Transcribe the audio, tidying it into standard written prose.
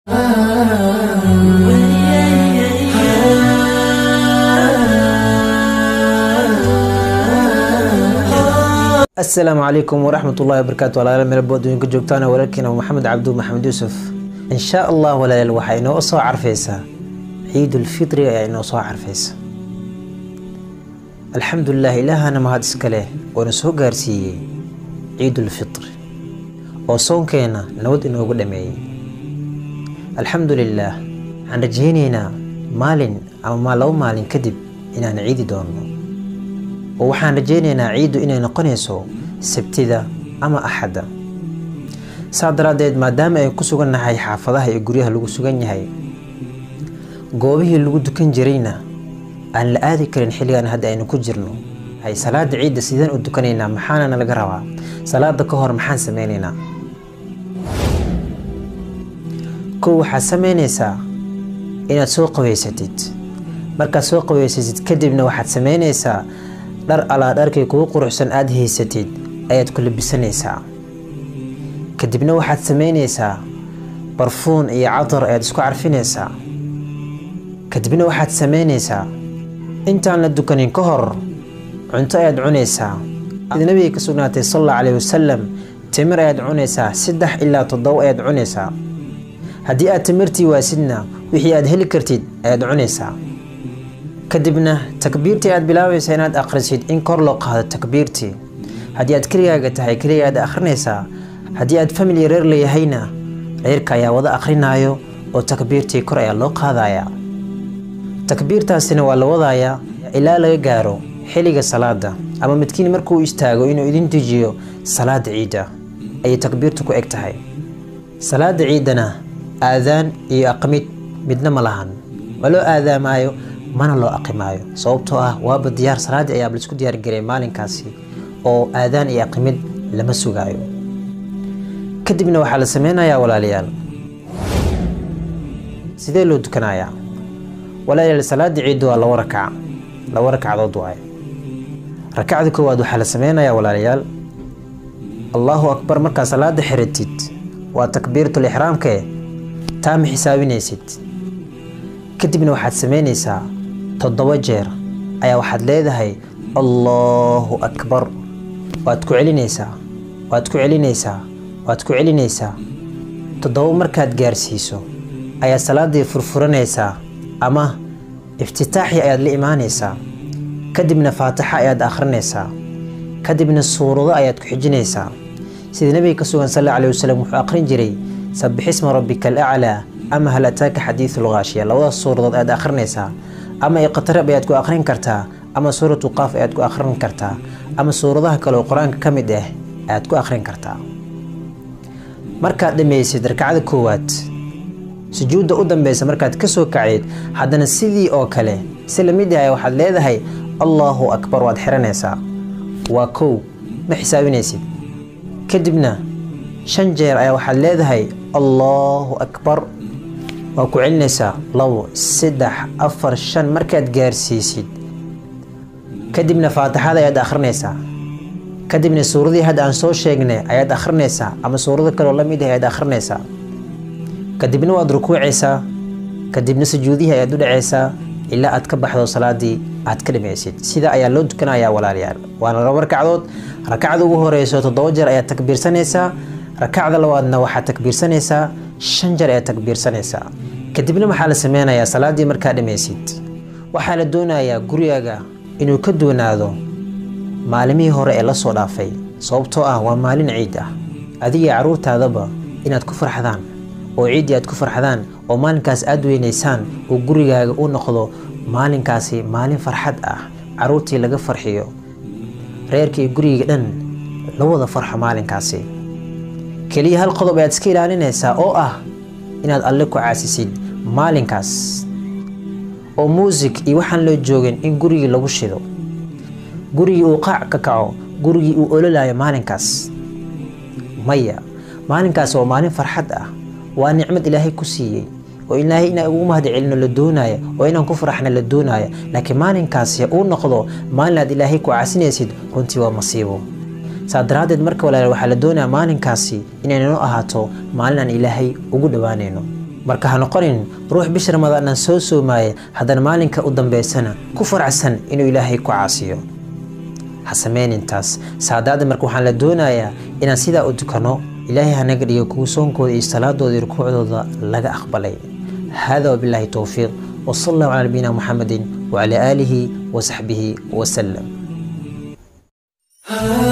السلام عليكم ورحمة الله وبركاته. ولا من البودين كجوكتانا ولكن محمد عبدو محمد يوسف إن شاء الله ولا الوحي إنه أصلا عرفيسا عيد الفطر إنه أصلا عرفيسا. الحمد لله إلهنا ما هاد إسكاله ونسوه قارسي عيد الفطر وصون كينا نود إنه قدمي. الحمد لله عن رجينينا مال أو ما لو مال كذب إننا نعيد دونه ووحان رجينينا عيدو إنay noqonayso sabtida ama axada. saadaradeed maadaama ay ku sugannahay xaafadaha iyo guryaha lagu sugan yahay goobihii lagu dukan jirayna aan la aadi karin xilligan hadda aynu ku jirno hay salaada ciida sidaan u dukanayna maxaana laga rabaa salaada ka hor maxaan sameeynaa ko waxa sameynaysaa inaad soo qaweysatid marka soo qaweysatid kadibna waxaad sameynaysaa dar ala darkay kugu quruxsan aad haysatid ayaad ku labisanaysaa kadibna waxaad sameynaysaa barfuun iyo cadar ayaad isku carfinaysaa kadibna waxaad sameynaysaa intaan la dukanin ka hor cunto ayaad cunaysaa sida nabiga ka sugnaatay sallallahu alayhi wasallam timir ayaad cunaysaa 3 ilaa 7 ayaad cunaysaa haddii aad timirtii waasidna wixii aad heli kartid ayaad cunaysaa kadibna takbiirtii aad bilaabaysaa inaad akhrisid in kor loo qaado takbiirtii haddii aad keligaaga tahay keliya aad akhrinaysaa haddii aad family reer leeyahayna reerka ayaa wada akhrinayo oo takbiirtii kor ayaa loo qaadayaa takbiirtaasina waa la wadayaa ilaa laga gaaro xilliga salaada ama midkiin markuu istaago inuu idin dejiyo salaada ciida ay takbiirtu ku eg tahay salaada ciidana aadaan iyo aqmid midna ma lahan waloo aadaamayo mana loo aqimaayo sababtoo ah waaba diyaar salaad ayaa la isku diyaar garay maalinkaasi oo aadaan iyo aqimid lama sugaayo kadibna waxa la sameeynaa walaalayaal sidee loo dukanayaa walaalayaal salaada ciid waa laba rakacadood waay rakacada koowaad waxa la sameeynaa walaalayaal Allahu akbar marka salaada xiratid waa takbiiratul ihraamka taam xisaabinaysid kadibna waxaad sameynaysaa 7 jeer ayaa waxaad leedahay Allahu akbar waad ku celinaysaa 7 markaad gaarsiiso ayaa salaadii furfuranaysaa ama iftitaaxi ayaad la imaanaysaa kadibna faatixa ayaad akhrinaysaa kadibna suurado ayaad ku xijinaysaa sida nabiga ka sugan sallallahu alayhi wasallam wuxuu akhrin jiray sabbih isma rabbikal a'la ama hal ataaka hadithul ghashiya labada suuradood aad akhrinaysaa ama iqtarab ayaad ku akhrin kartaa ama suuratu qaaf ayaad ku akhrin kartaa ama suuradaha kale oo quraanka kamid ah ayaad ku akhrin kartaa markaad dhameysid rakcada koowaad sujuuda u dambaysa markaad ka soo kaceed haddana sidii oo kale si la mid ah waxaad leedahay Allahu akbar waad xiranaysaa waa kow ma xisaabinaysid kadibna 5 jeer ayaa waxaad leedahay Allahu akbar waa ku celinaysaa 2 3 4 5 markaad gaarsiisid kadibna faatixada ayaad akhrinaysaa kadibna suuradii hadda aan soo sheegnay ayaad akhrinaysaa ama suurado kale oo la mid ah ayaad akhrinaysaa kadibna waad rukuucaysaa kadibna sujuudihi ayaad u dhacaysaa ilaa aad ka baxdo salaadii aad ka dhameysid sida ayaa loo dukanayaa walaalayaal waana laba rakacadood rakacada ugu horeyso 7 jeer ayaad takbiirsanaysaa rakacada labaadna waxaad takbiirsanaysaa 5 jeer ayaad takbiirsanaysaa kadibna waxa la sameeyaa salaadii markaa dhameysid waxa la doonayaa gurigaaga inuu ka doonaado maalimihii hore ee la soo dhaafay sababtoo ah waa maalin ciid ah adiga caruurtaadaba inaad ku farxadaan oo ciid aad ku farxadaan oo maalinkaas aad weynaysaan oo gurigaaga u noqdo maalinkaasi maalin farxad ah caruurtii laga farxiyo reerkii guriga dhan la wada farxo maalinkaasi kaliya hal qodob aad iska ilaalinaysaa oo ah inaad alle ku caasisid maalinkaas oo music iyo waxaan loo joogin in guriga lagu shido gurigi uu qaac ka kaco gurigi uu ololayo maalinkaas maya maalinkaas waa maalin farxad ah waa nicmad ilaahay ku siiyay oo ilaahay inaa ugu mahad celino la doonayo oo inaan ku faraxna la doonayo laakiin maalinkaas uu noqdo maalin aad ilaahay ku caasinaysid runtii waa masiibo saadaradeed marka walaal waxa la doonayaa maalinkaasi inay noo ahaato maalin aan ilaahay ugu dhawaanayno marka ha noqonin ruux bish ramadaan aan soo soomaya haddana maalinka u dambeysana ku faracsan inuu ilaahay ku caasiyo ha sameynin taas saadaada marka waxaan la doonayaa inaan sidaa u dukano ilaahay hanaga dhigo kuwa soonkooda iyo salaadooda iyo rukuucdooda laga aqbalay hada wabillahi tawfiiq وصلى الله على نبينا محمد وعلى آله وصحبه وسلم.